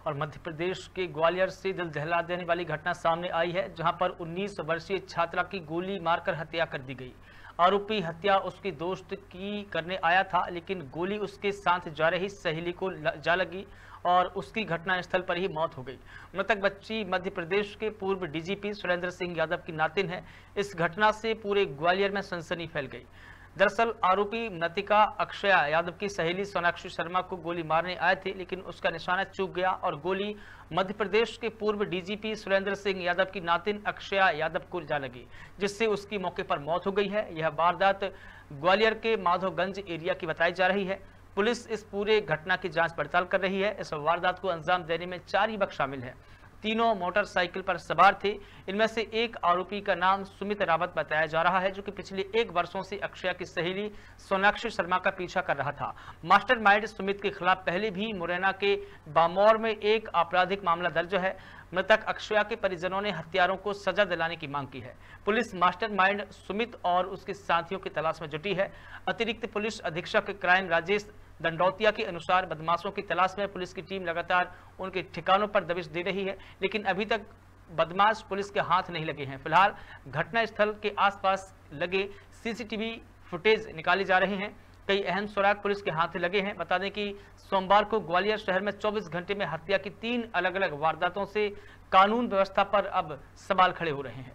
और मध्य प्रदेश के ग्वालियर से दिल दहला देने वाली घटना सामने आई है, जहां पर 19 वर्षीय छात्रा की गोली मारकर हत्या कर दी गई। आरोपी हत्या उसके दोस्त की करने आया था, लेकिन गोली उसके साथ जा रही सहेली को जा लगी और उसकी घटनास्थल पर ही मौत हो गई। मृतक बच्ची मध्य प्रदेश के पूर्व डीजीपी सुरेंद्र सिंह यादव की नातिन है। इस घटना से पूरे ग्वालियर में सनसनी फैल गई। दरअसल आरोपी मृतिका अक्षया यादव की सहेली सोनाक्षी शर्मा को गोली मारने आए थे, लेकिन उसका निशाना चूक गया और गोली मध्य प्रदेश के पूर्व डीजीपी सुरेंद्र सिंह यादव की नातिन अक्षया यादव को जा लगी, जिससे उसकी मौके पर मौत हो गई है। यह वारदात ग्वालियर के माधोगंज एरिया की बताई जा रही है। पुलिस इस पूरे घटना की जांच पड़ताल कर रही है। इस वारदात को अंजाम देने में 4 युवक शामिल हैं। तीनों मोटरसाइकिल पर सवार थे। इनमें से एक आरोपी का नाम सुमित रावत बताया जा रहा है, जो कि पिछले 1 वर्षों से अक्षया की सहेली सोनाक्षी शर्मा का पीछा कर रहा था। मास्टरमाइंड सुमित के खिलाफ पहले भी मुरैना के बामौर में एक आपराधिक मामला दर्ज है। मृतक अक्षया के परिजनों ने हत्यारों को सजा दिलाने की मांग की है। पुलिस मास्टरमाइंड सुमित और उसके साथियों की तलाश में जुटी है। अतिरिक्त पुलिस अधीक्षक क्राइम राजेश दंडौतिया के अनुसार बदमाशों की तलाश में पुलिस की टीम लगातार उनके ठिकानों पर दबिश दे रही है, लेकिन अभी तक बदमाश पुलिस के हाथ नहीं लगे हैं। फिलहाल घटनास्थल के आसपास लगे सीसीटीवी फुटेज निकाले जा रहे हैं। कई अहम सुराग पुलिस के हाथ लगे हैं। बता दें कि सोमवार को ग्वालियर शहर में 24 घंटे में हत्या की 3 अलग अलग वारदातों से कानून व्यवस्था पर अब सवाल खड़े हो रहे हैं।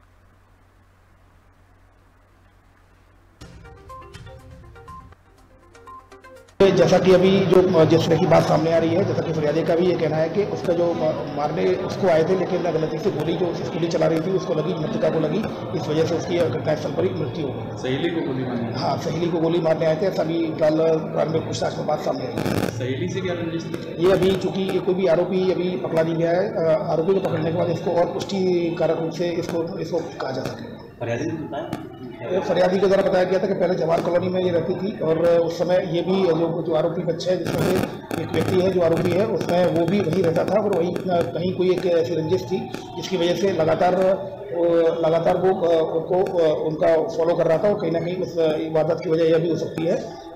जैसा कि अभी जो जिस तरह की बात सामने आ रही है, जैसा कि फरियादी का भी ये कहना है कि उसका जो मारने उसको आए थे, लेकिन गलती से गोली जो स्कूली चला रही थी उसको लगी, मृतिका को लगी। इस वजह से उसकी घटनास्थल पर ही मृत्यु हो गई। सहेली को गोली मारने? हाँ, सहेली को गोली मारने आए थे। सभी प्रारंभिक पूछताछ में बात सामने आई। सहेली से क्या रंजिश थी? ये अभी चूंकि ये कोई भी आरोपी अभी पकड़ा नहीं गया है, आरोपी को पकड़ने के बाद इसको और पुष्टि कारक रूप से इसको कहा जा सके। फरियादी के द्वारा बताया गया था कि पहले जवाहर कॉलोनी में ये रहती थी और उस समय ये भी जो आरोपी बच्चा है, जिसमें से एक व्यक्ति है जो आरोपी है, उसमें वो भी वहीं रहता था और वहीं कहीं कोई एक ऐसी रंजिश थी जिसकी वजह से लगातार वो उनको उनका फॉलो कर रहा था और कहीं ना कहीं उस वारदात की वजह यह भी हो सकती है